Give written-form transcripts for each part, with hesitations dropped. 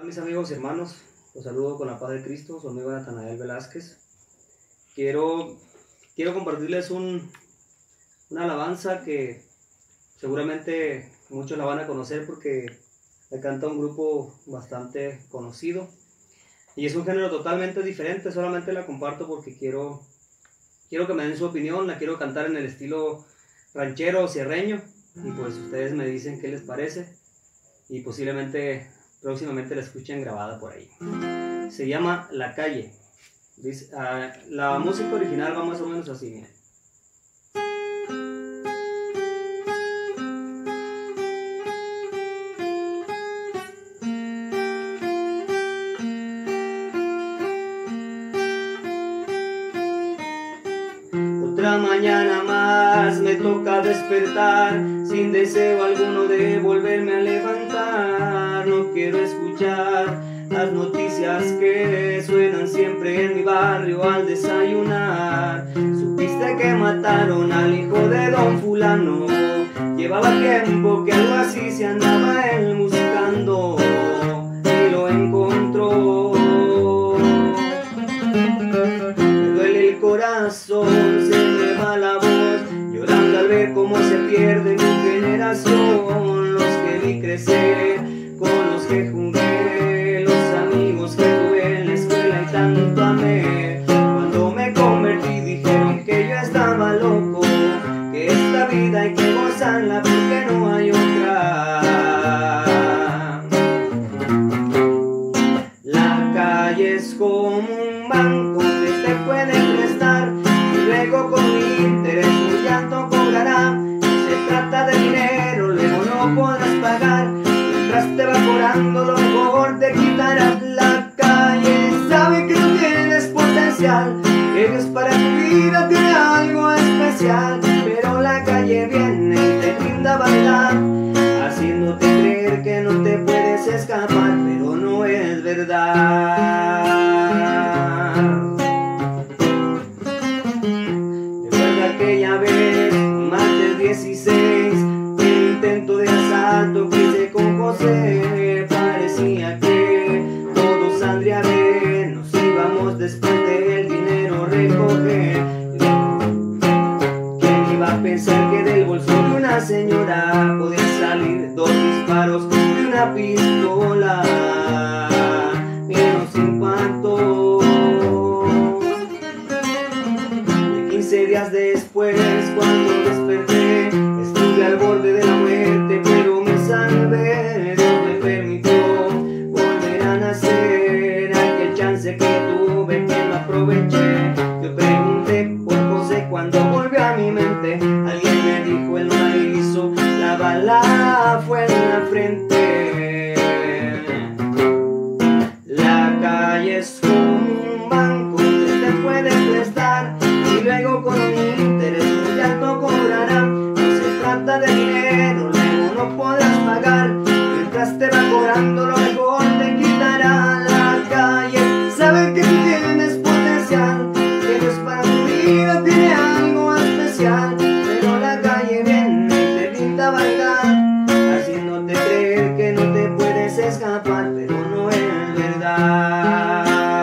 Mis amigos y hermanos, los saludo con la paz de Cristo, su amigo Natanael Velázquez. Quiero compartirles una alabanza que seguramente muchos la van a conocer porque la canta un grupo bastante conocido. Y es un género totalmente diferente, solamente la comparto porque quiero que me den su opinión. La quiero cantar en el estilo ranchero o sierreño y pues ustedes me dicen qué les parece y posiblemente próximamente la escuchen grabada por ahí. Se llama La Calle. La música original va más o menos así, miren. Otra mañana más me toca despertar, sin deseo alguno de volverme a levantar. No quiero escuchar las noticias que suenan siempre en mi barrio al desayunar. Supiste que mataron al hijo de don fulano, llevaba tiempo que algo así se andaba él buscando y lo encontró. Me duele el corazón, se me va la voz, llorando al ver cómo se pierde mi generación. Los que vi crecer, con los que jugué, los amigos que tuve en la escuela y tanto amé. Cuando me convertí dijeron que yo estaba loco, que esta vida hay que gozarla porque no hay otra. La calle es como un banco que te puede prestar y luego con interés un llanto cobrará. Se trata de dinero, luego no podrás pagar, mientras te va cobrando lo mejor te quitarás. La calle sabe que tú tienes potencial, que Dios para tu vida tiene algo especial, pero la calle viene y te brinda bailar, haciéndote creer que no te puedes escapar, pero no es verdad. Recuerda aquella vez, martes 16, el intento de asalto que hice con José. Parecía que todo saldría bien, nos íbamos después del dinero recoger. ¿Quién iba a pensar que del bolso de una señora podían salir dos disparos de una pistola? Y nos impactó. Y 15 días después, cuando desperté, estuve al borde de la muerte, pero me salvé. Dios me permitió volver a nacer, aquel chance que tuve que no aproveché. Yo pregunté por José cuando volvió a mi mente, alguien me dijo él no la hizo, la bala fue en la frente. La calle es como un banco que te puede prestar y luego con un interés muy alto cobrará. No se trata de dinero, luego no podrás pagar, mientras te va cobrando lo mejor te quitará. La calle sabe que tú tienes potencial, que Dios para tu vida tiene algo especial, pero la calle viene y te pinta a bailar, haciéndote creer que no te puedes escapar, pero no es verdad.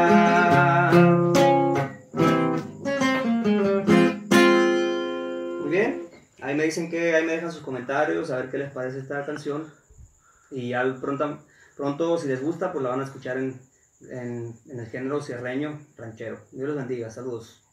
Muy bien, ahí me dicen ahí me dejan sus comentarios, a ver qué les parece esta canción. Y ya pronto si les gusta, pues la van a escuchar en el género sierreño ranchero. Dios los bendiga, saludos.